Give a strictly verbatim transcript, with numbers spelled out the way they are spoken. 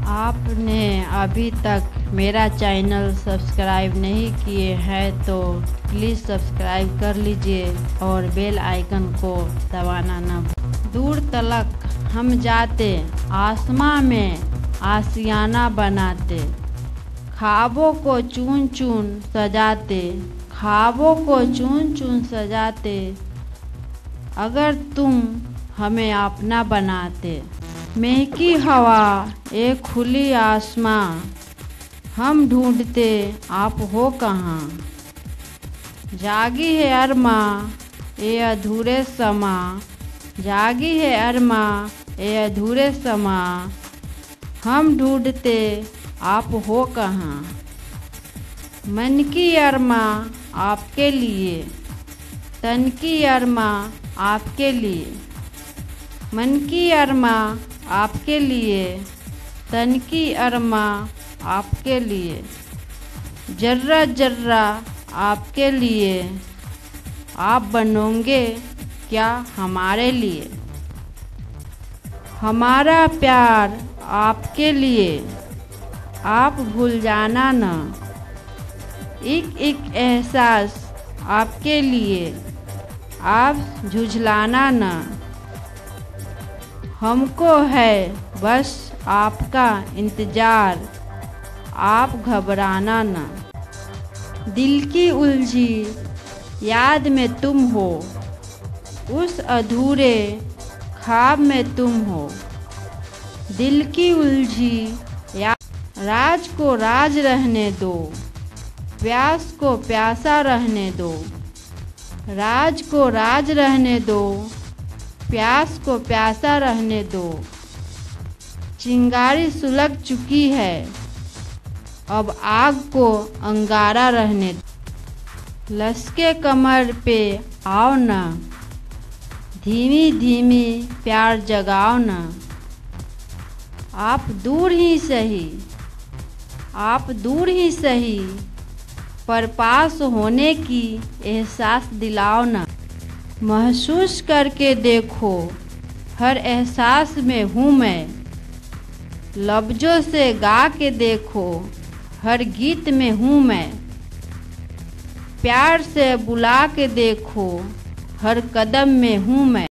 आपने अभी तक मेरा चैनल सब्सक्राइब नहीं किए हैं तो प्लीज़ सब्सक्राइब कर लीजिए और बेल आइकन को दबाना ना भूलें। दूर तलक हम जाते, आसमां में आशियाना बनाते, ख्वाबों को चुन चुन सजाते, ख्वाबों को चुन चुन सजाते, अगर तुम हमें अपना बनाते। महकी हवा ए खुली आसमां, हम ढूंढते आप हो कहाँ। जागी है अरमा ए अधूरे समा, जागी है अरमा ए अधूरे समा, हम ढूंढते आप हो कहाँ। मन की अरमा आपके लिए, तन की अरमा आपके लिए, मन की अरमा आपके लिए, तन की अरमा आपके लिए, जर्रा जर्रा आपके लिए, आप बनोगे क्या हमारे लिए। हमारा प्यार आपके लिए, आप भूल जाना न, एक एक एहसास आपके लिए, आप झुझलाना न। हमको है बस आपका इंतज़ार, आप घबराना न। दिल की उलझी याद में तुम हो, उस अधूरे ख्वाब में तुम हो। दिल की उलझी याद, राज को राज रहने दो, प्यास को प्यासा रहने दो, राज को राज रहने दो, प्यास को प्यासा रहने दो। चिंगारी सुलग चुकी है, अब आग को अंगारा रहने दो। लसके कमर पे आओ ना, धीमी धीमी प्यार जगाओ ना। आप दूर ही सही, आप दूर ही सही, पर पास होने की एहसास दिलाओ ना। महसूस करके देखो हर एहसास में हूँ मैं, लफ्ज़ों से गा के देखो हर गीत में हूँ मैं। प्यार से बुला के देखो हर कदम में हूँ मैं।